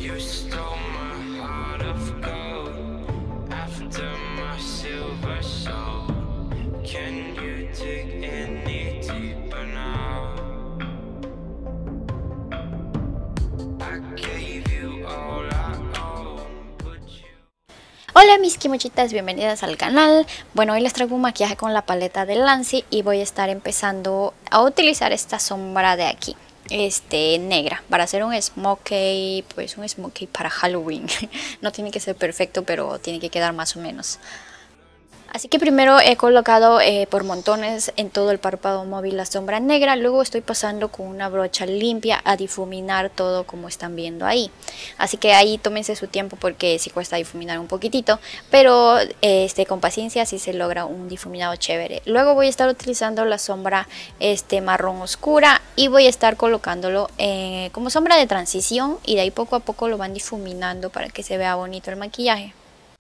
You stole my heart of gold after my silver soul. Can you dig any deeper now? I gave you all I own, but you... Hola mis kimochitas, bienvenidas al canal. Bueno, hoy les traigo un maquillaje con la paleta de Lancey y voy a estar empezando a utilizar esta sombra de aquí, negra, para hacer un smokey, pues un smokey para Halloween. No tiene que ser perfecto, pero tiene que quedar más o menos. Así que primero he colocado por montones en todo el párpado móvil la sombra negra, luego estoy pasando con una brocha limpia a difuminar todo como están viendo ahí. Así que ahí tómense su tiempo porque sí cuesta difuminar un poquitito, pero con paciencia sí se logra un difuminado chévere. Luego voy a estar utilizando la sombra marrón oscura y voy a estar colocándolo como sombra de transición y de ahí poco a poco lo van difuminando para que se vea bonito el maquillaje.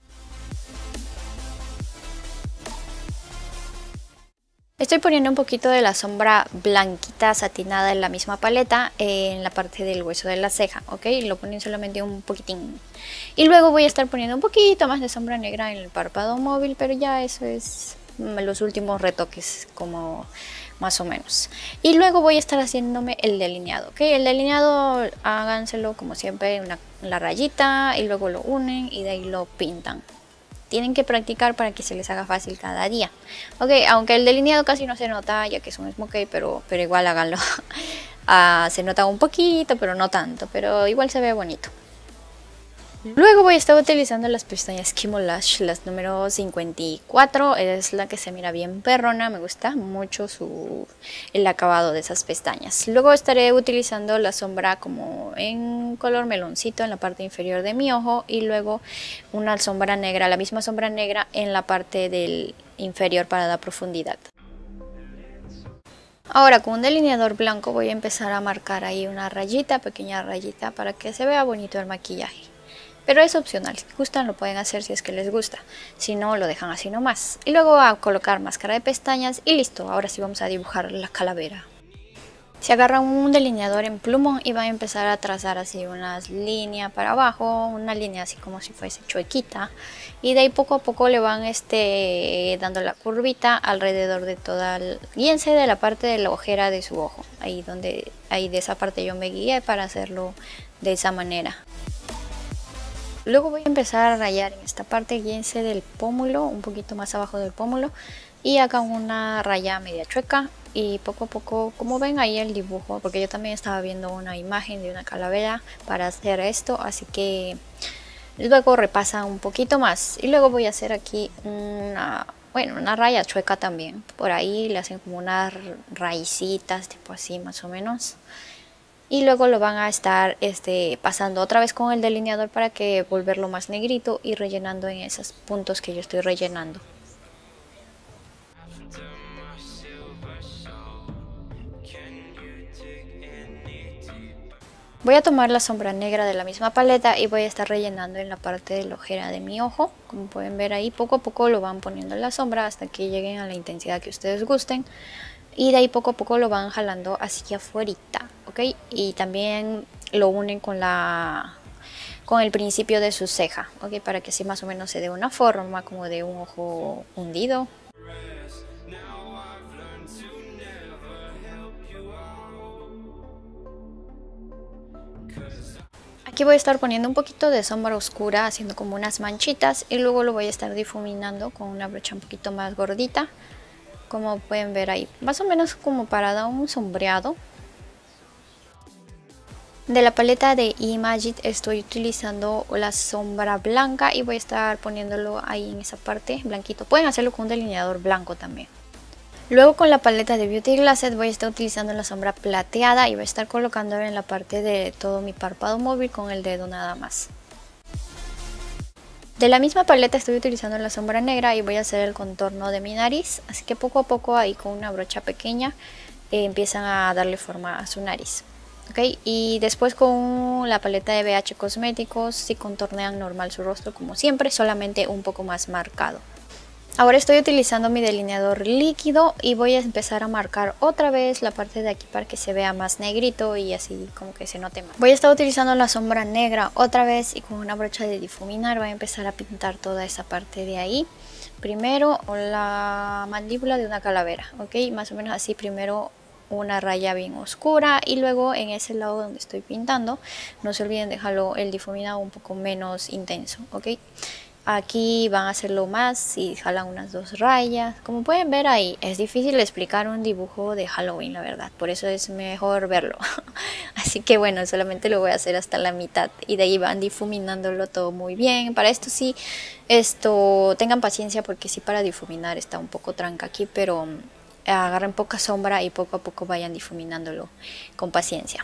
Estoy poniendo un poquito de la sombra blanquita satinada en la misma paleta en la parte del hueso de la ceja, ¿ok? Lo ponen solamente un poquitín. Y luego voy a estar poniendo un poquito más de sombra negra en el párpado móvil, pero ya eso es los últimos retoques, como más o menos. Y luego voy a estar haciéndome el delineado, ¿ok? El delineado háganselo como siempre, la rayita y luego lo unen y de ahí lo pintan. Tienen que practicar para que se les haga fácil cada día. Ok, aunque el delineado casi no se nota ya que es un smokey, pero igual háganlo. Se nota un poquito, pero no tanto, pero igual se ve bonito. Luego voy a estar utilizando las pestañas Kimo Lash, las número 54, es la que se mira bien perrona, me gusta mucho el acabado de esas pestañas. Luego estaré utilizando la sombra como en color meloncito en la parte inferior de mi ojo y luego una sombra negra, la misma sombra negra en la parte del inferior para dar profundidad. Ahora con un delineador blanco voy a empezar a marcar ahí una rayita, pequeña rayita para que se vea bonito el maquillaje. Pero es opcional, si gustan lo pueden hacer si es que les gusta, si no lo dejan así nomás. Y luego a colocar máscara de pestañas y listo, ahora sí vamos a dibujar la calavera. Se agarran un delineador en plumón y van a empezar a trazar así unas líneas para abajo, una línea así como si fuese chuequita. Y de ahí poco a poco le van dando la curvita alrededor de toda, guíense de la parte de la ojera de su ojo, ahí de esa parte yo me guié para hacerlo de esa manera. Luego voy a empezar a rayar en esta parte, guíense del pómulo, un poquito más abajo del pómulo y hagan una raya media chueca y poco a poco, como ven ahí el dibujo, porque yo también estaba viendo una imagen de una calavera para hacer esto, así que luego repasan un poquito más y luego voy a hacer aquí una raya chueca también, por ahí le hacen como unas raicitas, tipo así más o menos. Y luego lo van a estar pasando otra vez con el delineador para que volverlo más negrito y rellenando en esos puntos que yo estoy rellenando. Voy a tomar la sombra negra de la misma paleta y voy a estar rellenando en la parte de la ojera de mi ojo. Como pueden ver ahí, poco a poco lo van poniendo en la sombra hasta que lleguen a la intensidad que ustedes gusten. Y de ahí poco a poco lo van jalando hacia afuerita, ¿ok? Y también lo unen con el principio de su ceja, ¿ok? Para que así más o menos se dé una forma como de un ojo hundido. Aquí voy a estar poniendo un poquito de sombra oscura, haciendo como unas manchitas y luego lo voy a estar difuminando con una brocha un poquito más gordita. Como pueden ver ahí, más o menos como para dar un sombreado. De la paleta de Imagic estoy utilizando la sombra blanca y voy a estar poniéndolo ahí en esa parte blanquito. Pueden hacerlo con un delineador blanco también. Luego con la paleta de Beauty Glasses voy a estar utilizando la sombra plateada y voy a estar colocándola en la parte de todo mi párpado móvil con el dedo nada más. De la misma paleta estoy utilizando la sombra negra y voy a hacer el contorno de mi nariz, así que poco a poco ahí con una brocha pequeña empiezan a darle forma a su nariz. ¿Okay? Y después con la paleta de BH Cosméticos sí contornean normal su rostro como siempre, solamente un poco más marcado. Ahora estoy utilizando mi delineador líquido y voy a empezar a marcar otra vez la parte de aquí para que se vea más negrito y así como que se note más. Voy a estar utilizando la sombra negra otra vez y con una brocha de difuminar voy a empezar a pintar toda esa parte de ahí. Primero la mandíbula de una calavera, ok, más o menos así. Primero una raya bien oscura y luego en ese lado donde estoy pintando no se olviden dejarlo el difuminado un poco menos intenso, ok. Aquí van a hacerlo más y jalan unas 2 rayas. Como pueden ver ahí, es difícil explicar un dibujo de Halloween, la verdad. Por eso es mejor verlo. Así que bueno, solamente lo voy a hacer hasta la mitad. Y de ahí van difuminándolo todo muy bien. Para esto sí, tengan paciencia porque sí para difuminar está un poco tranca aquí. Pero agarren poca sombra y poco a poco vayan difuminándolo con paciencia.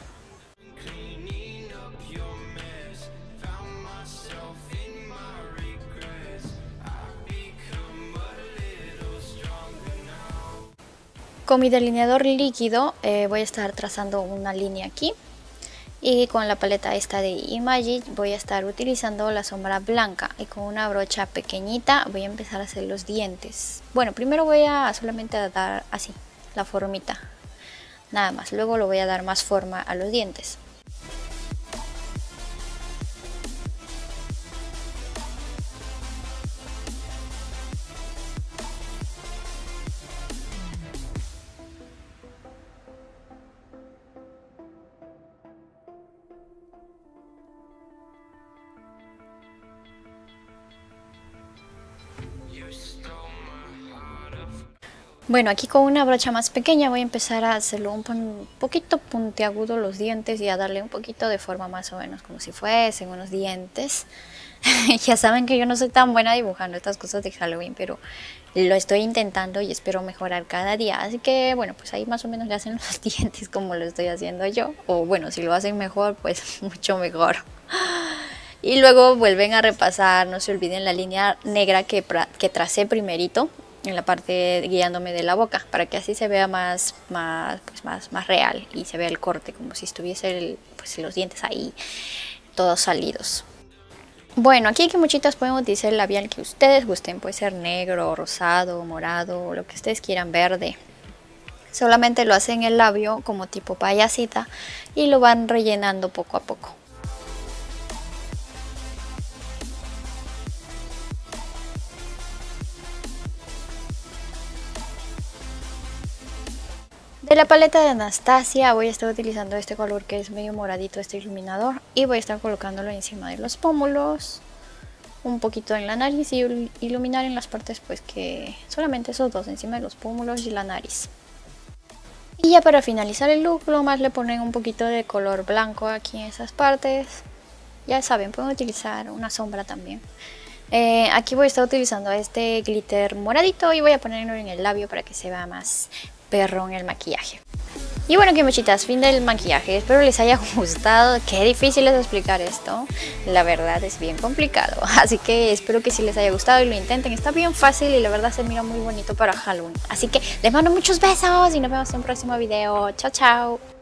Con mi delineador líquido voy a estar trazando una línea aquí y con la paleta esta de Imagic voy a estar utilizando la sombra blanca y con una brocha pequeñita voy a empezar a hacer los dientes. Bueno, primero voy a solamente dar así la formita, nada más, luego lo voy a dar más forma a los dientes. Bueno, aquí con una brocha más pequeña voy a empezar a hacerlo un poquito puntiagudo los dientes y a darle un poquito de forma más o menos como si fuesen unos dientes. Ya saben que yo no soy tan buena dibujando estas cosas de Halloween, pero lo estoy intentando y espero mejorar cada día. Así que bueno, pues ahí más o menos le hacen los dientes como lo estoy haciendo yo. O bueno, si lo hacen mejor, pues mucho mejor. Y luego vuelven a repasar, no se olviden la línea negra que tracé primerito en la parte guiándome de la boca, para que así se vea más real y se vea el corte como si estuviese pues los dientes ahí todos salidos. Bueno, aquí que muchitas pueden utilizar el labial que ustedes gusten, puede ser negro, rosado, morado, lo que ustedes quieran, verde. Solamente lo hacen en el labio como tipo payasita y lo van rellenando poco a poco. De la paleta de Anastasia voy a estar utilizando este color que es medio moradito, este iluminador, y voy a estar colocándolo encima de los pómulos, un poquito en la nariz y iluminar en las partes pues que solamente esos dos, encima de los pómulos y la nariz. Y ya para finalizar el look, lo más le ponen un poquito de color blanco aquí en esas partes. Ya saben, pueden utilizar una sombra también. Aquí voy a estar utilizando este glitter moradito y voy a ponerlo en el labio para que se vea más perrón el maquillaje. Y bueno, que muchitas, fin del maquillaje. Espero les haya gustado. Qué difícil es explicar esto. La verdad es bien complicado. Así que espero que sí les haya gustado y lo intenten. Está bien fácil y la verdad se mira muy bonito para Halloween. Así que les mando muchos besos y nos vemos en un próximo video. Chao, chao.